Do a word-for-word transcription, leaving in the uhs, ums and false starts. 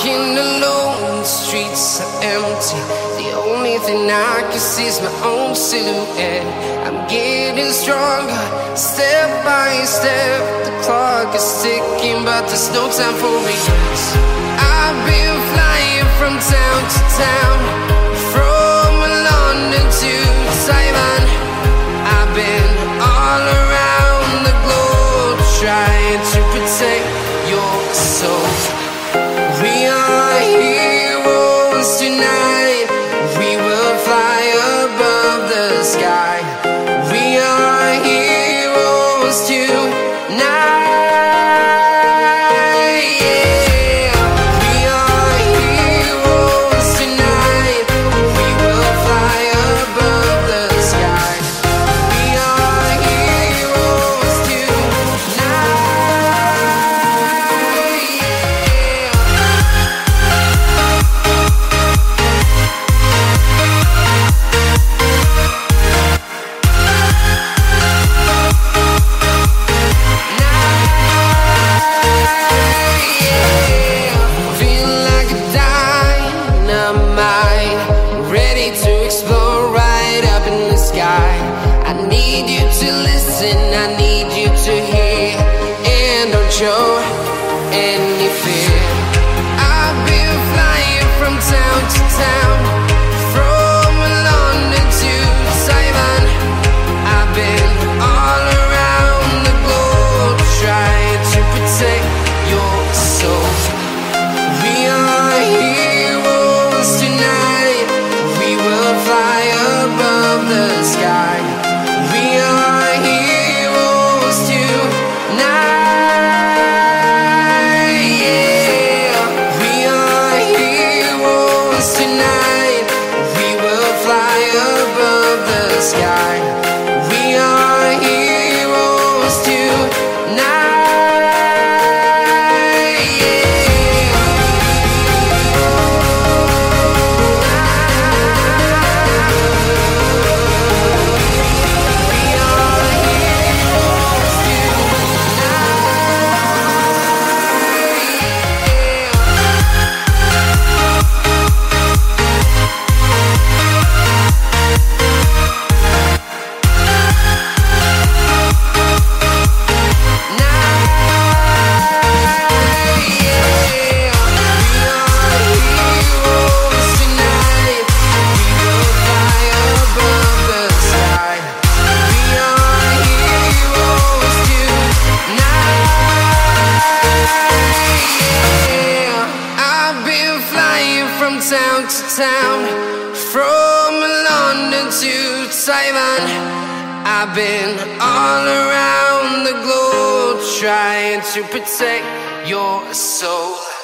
walking alone, the streets are empty. The only thing I can see is my own silhouette. I'm getting stronger, step by step. The clock is ticking, but there's no time for regrets. I've been flying from town to town, from London to Taiwan. I've been all around the globe, trying to protect your soul. We are heroes tonight. We will fly above the sky. We are heroes tonight. I need you to listen, I need you to hear, and don't show any fear. I've been flying from town to town, from London to Taiwan. I've been all around the globe, trying to protect your soul. We are heroes tonight. We will fly above the sky. We are heroes tonight, yeah. We are heroes tonight. We will fly above the sky. We are heroes tonight. Town to town, from London to Taiwan. I've been all around the globe, trying to protect your soul.